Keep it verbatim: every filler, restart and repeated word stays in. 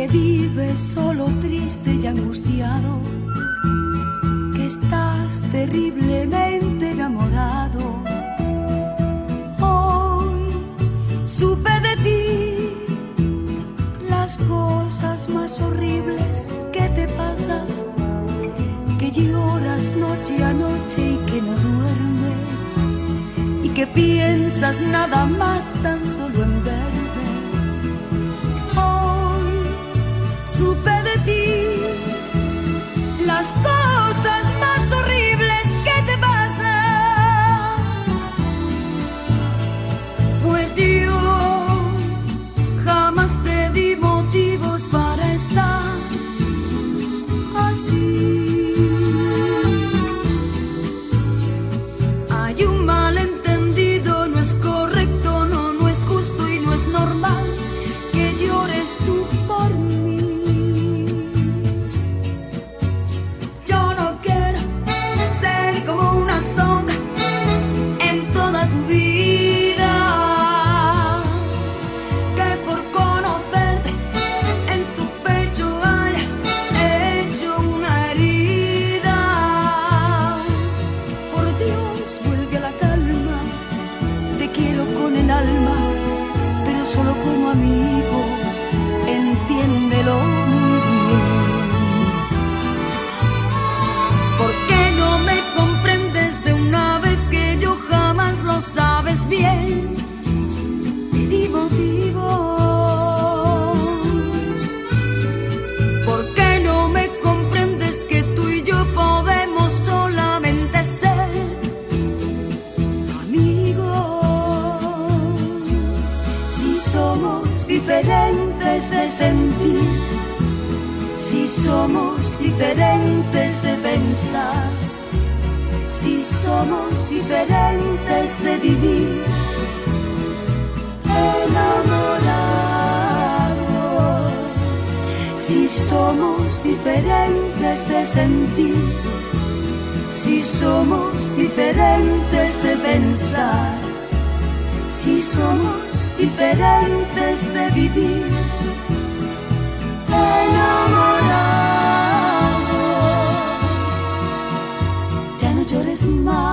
vives solo, triste y angustiado, que estás terriblemente enamorado. Hoy supe de ti las cosas más horribles que te pasan, que lloras noche a noche y que no duermes, y que piensas nada más tan solo en verme. Hoy supe de ti las cosas más horribles que te pasan, pues yo jamás te di motivos para estar así. Hay un malentendido, no es correcto, no, no es justo y no es normal que llores tú por mí. Yo no quiero ser como una sombra en toda tu vida, que por conocerte en tu pecho haya hecho una herida. Por Dios, vuelve a la calma, te quiero con el alma, pero solo como amigos, entiéndelo muy bien. ¿Por qué no me comprendes de una vez que yo jamás lo sabes bien? Te di motivos. ¿Por qué no me comprendes que tú y yo podemos solamente ser amigos? Si somos diferentes de sentir, si somos diferentes de pensar, si somos diferentes de vivir enamorados, si somos diferentes de sentir, si somos diferentes de pensar, si somos diferentes de vivir enamorados. Ya no llores más.